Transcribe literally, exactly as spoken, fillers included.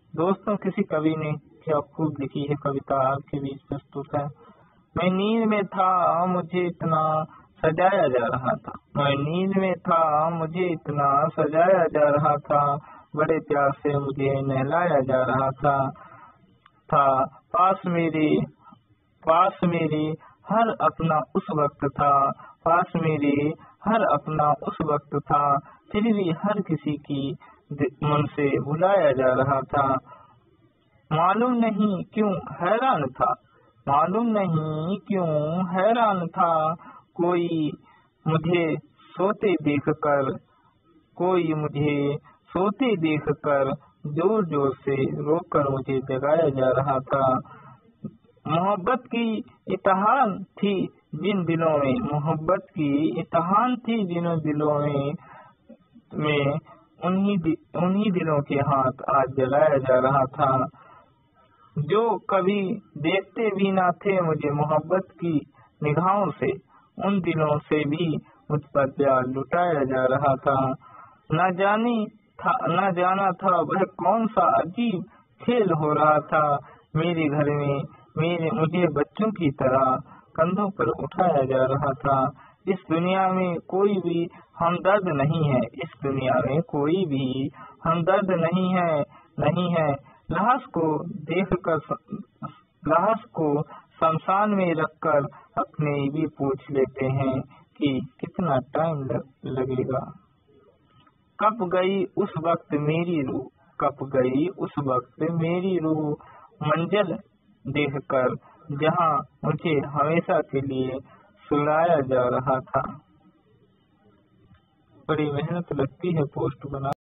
दोस्तों, किसी कवि ने क्या खूब लिखी है कविता आपके बीच प्रस्तुत है। मैं नींद में था, मुझे इतना सजाया जा रहा था। मैं नींद में था, मुझे इतना सजाया जा रहा था। बड़े प्यार से मुझे नहलाया जा रहा था था पास मेरे पास मेरे हर अपना उस वक्त था। पास मेरे हर अपना उस वक्त था। फिर भी हर किसी की मन से बुलाया जा रहा था। मालूम नहीं क्यों हैरान था मालूम नहीं क्यों हैरान था। कोई मुझे सोते देखकर कोई मुझे सोते देखकर जोर जोर से रोककर मुझे जगाया जा रहा था। मोहब्बत की इम्तिहान थी जिन दिलों में मोहब्बत की इम्तिहान थी जिन दिलों में में उन्हीं दि, उन्हीं दिलों के हाथ आज जलाया जा रहा था, जो कभी देखते भी ना थे मुझे मोहब्बत की निगाहों से। उन दिलों से भी मुझ पर प्यार लुटाया जा रहा था। न जानी था न जाना था वह कौन सा अजीब खेल हो रहा था। मेरे घर में मेरे मुझे बच्चों की तरह कंधों पर उठाया जा रहा था। इस दुनिया में कोई भी हमदर्द नहीं है इस दुनिया में कोई भी हमदर्द नहीं है नहीं है लाश को देखकर लाश को शमशान में रखकर अपने भी पूछ लेते हैं कि कितना टाइम लगेगा। कब गई उस वक्त मेरी रूह कब गई उस वक्त मेरी रूह मंजिल देखकर जहां मुझे हमेशा के लिए सुलाया जा रहा था। बड़ी मेहनत लगती है पोस्ट बना